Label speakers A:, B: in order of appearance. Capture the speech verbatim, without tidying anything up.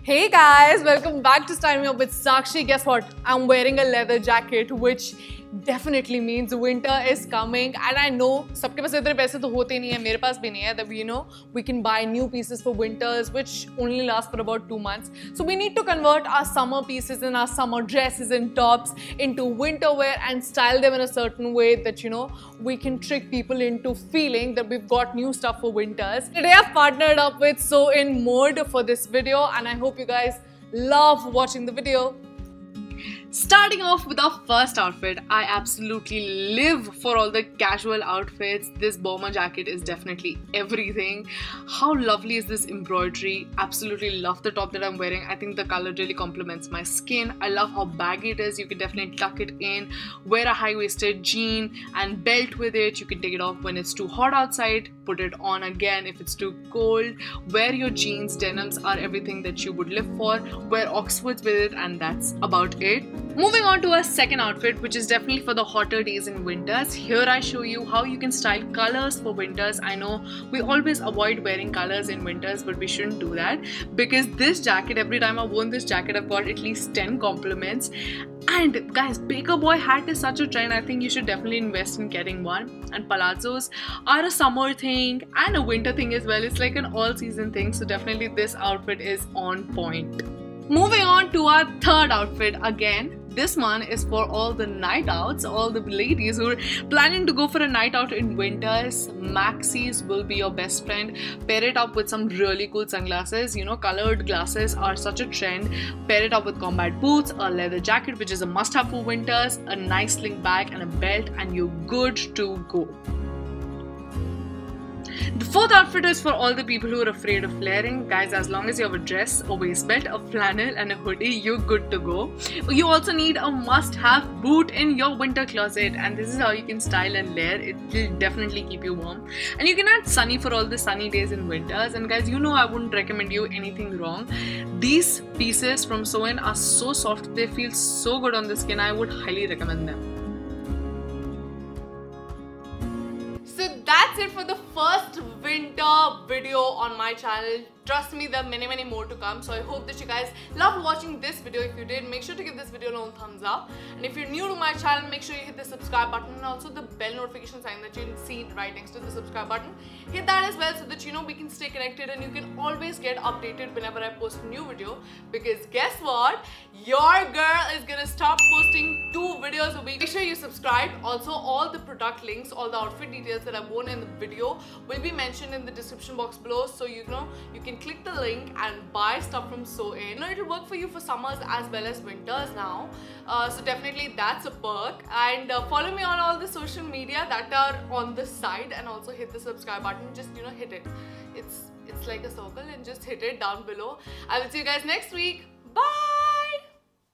A: Hey guys, welcome back to Style Me Up with Sakshi. Guess what? I'm wearing a leather jacket, which definitely means winter is coming. And I know सबके पास इतने पैसे तो होते नहीं है, मेरे पास भी नहीं है. That you know we can buy new pieces for winters, which only last for about two months. So we need to convert our summer pieces and our summer dresses and tops into winter wear and style them in a certain way that you know we can trick people into feeling that we've got new stuff for winters. Today I've partnered up with Sew In Mode for this video, and I hope you guys love watching the video. Starting off with our first outfit, I absolutely live for all the casual outfits. This bomber jacket is definitely everything. How lovely is this embroidery? Absolutely love the top that I'm wearing. I think the color really complements my skin. I love how baggy it is. You can definitely tuck it in, wear a high-waisted jean and belt with it. You can take it off when it's too hot outside, put it on again if it's too cold. Wear your jeans, denims are everything that you would live for. Wear Oxfords with it, and that's about it. Moving on to our second outfit, which is definitely for the hotter days in winters. Here I show you how you can style colors for winters. I know we always avoid wearing colors in winters, but we shouldn't do that because this jacket, every time I've worn this jacket, I've got at least ten compliments. And guys, Baker Boy hat is such a trend. I think you should definitely invest in getting one. And palazzos are a summer thing and a winter thing as well. It's like an all-season thing, so definitely this outfit is on point. Moving on to our third outfit. Again, this one is for all the night outs, all the ladies who are planning to go for a night out in winters. Maxis will be your best friend. Pair it up with some really cool sunglasses. You know, colored glasses are such a trend. Pair it up with combat boots, a leather jacket, which is a must-have for winters, a nice sling bag and a belt, and you're good to go. The fourth outfit is for all the people who are afraid of layering. Guys, as long as you have a dress, a waist belt, a flannel and a hoodie, you're good to go. You also need a must-have boot in your winter closet, and this is how you can style and layer. It will definitely keep you warm. And you can add sunny for all the sunny days in winters. And guys, you know I wouldn't recommend you anything wrong. These pieces from Sew In are so soft, they feel so good on the skin. I would highly recommend them. So that's it for the first winter video on my channel. Trust me, there are many many more to come. So I hope that you guys loved watching this video. If you did, make sure to give this video a long thumbs up. And if you're new to my channel, make sure you hit the subscribe button and also the bell notification sign that you can see right next to the subscribe button. Hit that as well so that you know we can stay connected and you can always get updated whenever I post a new video. Because guess what? Your girl is gonna stop posting two videos a week. Make sure you subscribe. Also, all the product links, all the outfit details that I've worn in the video will be mentioned in the description box below. So you know you can click the link and buy stuff from Sew In. It'll work for you for summers as well as winters now. Uh, so definitely that's a perk. And uh, follow me on all the social media that are on the side, and also hit the subscribe button. Just you know hit it. It's it's like a circle, and just hit it down below. I will see you guys next week. Bye.